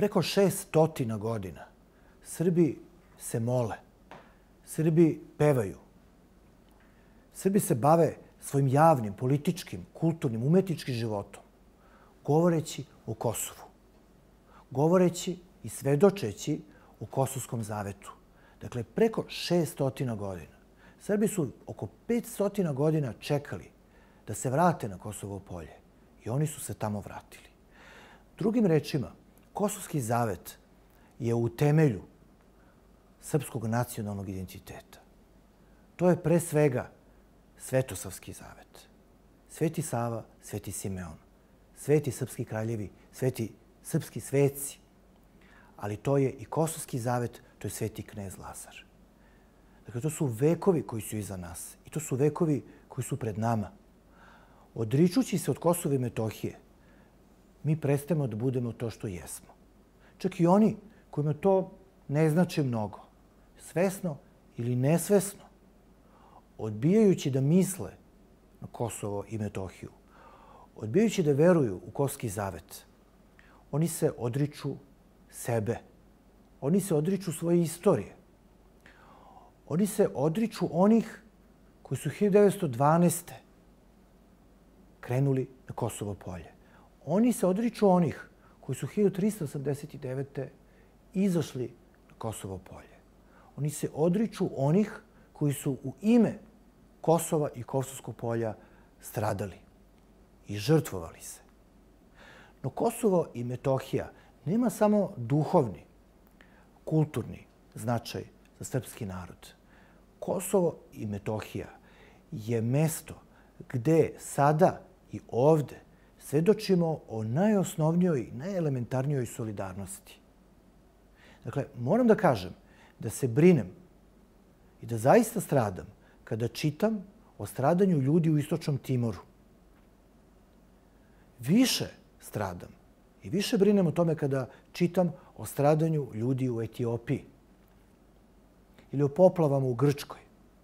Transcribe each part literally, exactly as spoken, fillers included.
Preko šeststotina godina Srbi se mole, Srbi pevaju, Srbi se bave svojim javnim, političkim, kulturnim, umetničkim životom, govoreći o Kosovu, govoreći i svedočeći o Kosovskom zavetu. Dakle, preko šeststotina godina. Srbi su oko petsto godina čekali da se vrate na Kosovo polje i oni su se tamo vratili. Drugim rečima, Kosovski zavet je u temelju srpskog nacionalnog identiteta. To je pre svega Svetosavski zavet. Sveti Sava, Sveti Simeon, sveti srpski kraljevi, sveti srpski sveci. Ali to je i Kosovski zavet, to je Sveti knez Lazar. Dakle, to su vekovi koji su iza nas i to su vekovi koji su pred nama. Odričući se od Kosova i Metohije, mi prestajemo da budemo to što jesmo. Čak i oni kojima to ne znači mnogo, svesno ili nesvesno, odbijajući da misle na Kosovo i Metohiju, odbijajući da veruju u Kosovski zavet, oni se odriču sebe. Oni se odriču svoje istorije. Oni se odriču onih koji su hiljadu devetsto dvanaeste. krenuli na Kosovo polje. Oni se odriču onih koji su hiljadu trista osamdeset devete. izašli na Kosovo polje. Oni se odriču onih koji su u ime Kosova i Kosovskog polja stradali i žrtvovali se. No Kosovo i Metohija nema samo duhovni, kulturni značaj za srpski narod. Kosovo i Metohija je mesto gde sada i ovde svedočimo o najosnovnijoj, najelementarnijoj solidarnosti. Dakle, moram da kažem da se brinem i da zaista stradam kada čitam o stradanju ljudi u Istočnom Timoru. Više stradam i više brinem o tome kada čitam o stradanju ljudi u Etiopiji ili o poplavama u Grčkoj.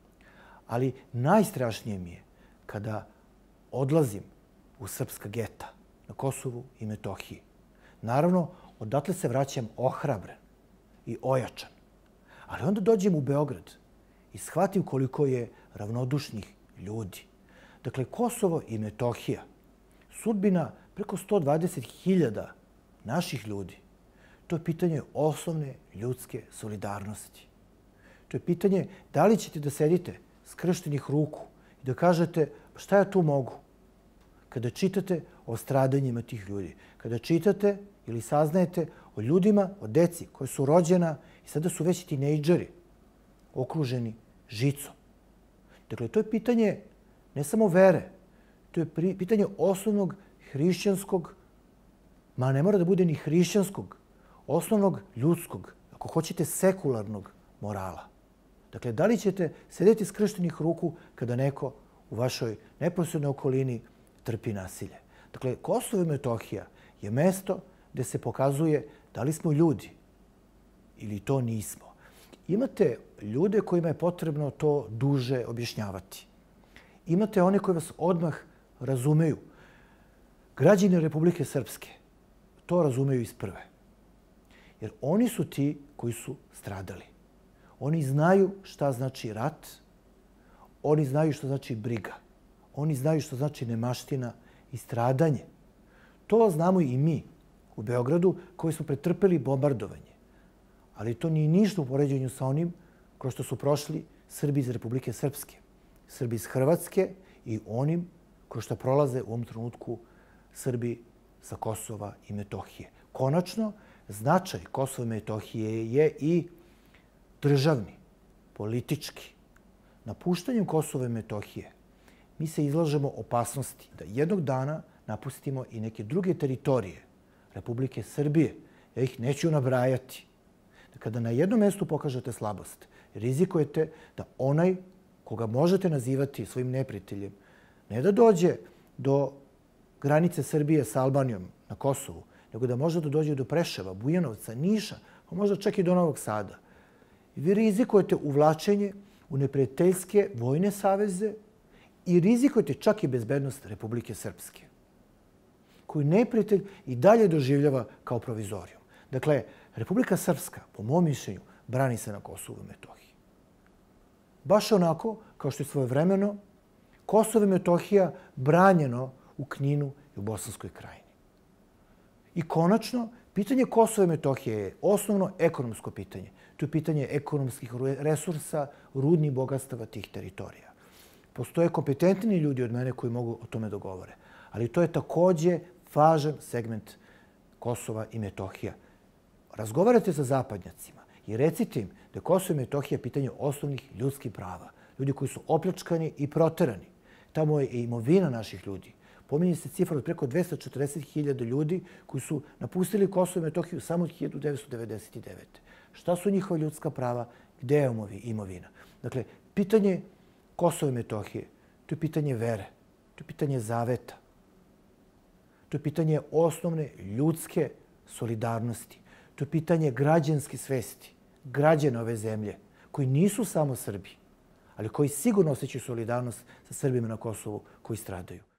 Ali najstrašnije mi je kada odlazim u srpska geta na Kosovu i Metohiji. Naravno, odatle se vraćam ohrabren i ojačan. Ali onda dođem u Beograd i shvatim koliko je ravnodušnih ljudi. Dakle, Kosovo i Metohija, sudbina preko sto dvadeset hiljada naših ljudi, to je pitanje osnovne ljudske solidarnosti. To je pitanje da li ćete da sedite skrštenih ruku i da kažete šta ja tu mogu kada čitate o stradanjima tih ljudi, kada čitate ili saznajete o ljudima, o deci koja su rođena i sada su već tinejdžeri okruženi žicom. Dakle, to je pitanje ne samo vere, to je pitanje osnovnog hrišćanskog, ma ne mora da bude ni hrišćanskog, osnovnog ljudskog, ako hoćete sekularnog morala. Dakle, da li ćete sedeti skrštenih ruku kada neko u vašoj neposrednoj okolini trpi nasilje? Dakle, Kosovo i Metohija je mesto gde se pokazuje da li smo ljudi ili to nismo. Imate ljude kojima je potrebno to duže objašnjavati. Imate one koji vas odmah razumeju. Građani Republike Srpske to razumeju iz prve. Jer oni su ti koji su stradali. Oni znaju šta znači rat, oni znaju šta znači briga, oni znaju šta znači nemaština i stradanje. To znamo i mi u Beogradu koji smo pretrpeli bombardovanje. Ali to nije ništa u poređenju sa onim kroz što su prošli Srbi iz Republike Srpske, Srbi iz Hrvatske i onim kroz što prolaze u ovom trenutku Srbi sa Kosova i Metohije. Konačno, značaj Kosova i Metohije je i državni, politički. Napuštanjem Kosova i Metohije mi se izlažemo opasnosti da jednog dana napustimo i neke druge teritorije Republike Srbije. Ja ih neću nabrajati. Kada na jednom mestu pokažete slabost, rizikujete da onaj koga možete nazivati svojim neprijateljem ne da dođe do granice Srbije sa Albanijom na Kosovu, nego da može da dođe do Preševa, Bujanovca, Niša, a možda čak i do Novog Sada. I vi rizikujete uvlačenje u neprijateljske vojne saveze i rizikujete čak i bezbednost Republike Srpske, koju neprijatelj i dalje doživljava kao provizoriju. Dakle, Republika Srpska, po mom mišljenju, brani se na Kosovu i Metohiji. Baš onako kao što je svojevremeno Kosovo i Metohija branjeno u Kninu i u Bosanskoj krajini. I konačno, pitanje Kosova i Metohije je osnovno ekonomsko pitanje. To je pitanje ekonomskih resursa, rudnih bogatstava tih teritorija. Postoje kompetentni ljudi od mene koji mogu o tome dogovore. Ali to je takođe važan segment Kosova i Metohija. Razgovarate sa zapadnjacima i recite im da je Kosovo i Metohija pitanje osnovnih ljudskih prava. Ljudi koji su opljačkani i proterani. Tamo je i imovina naših ljudi. Pominje se cifra od preko dvesta četrdeset hiljada ljudi koji su napustili Kosovo i Metohiju samo od hiljadu devetsto devedeset devete. Šta su njihova ljudska prava? Gde je imovina? Dakle, pitanje Kosova i Metohije, to je pitanje vere, to je pitanje zaveta, to je pitanje osnovne ljudske solidarnosti, to je pitanje građanske svesti, građana ove zemlje, koji nisu samo Srbi, ali koji sigurno osjećaju solidarnost sa Srbima na Kosovu koji stradaju.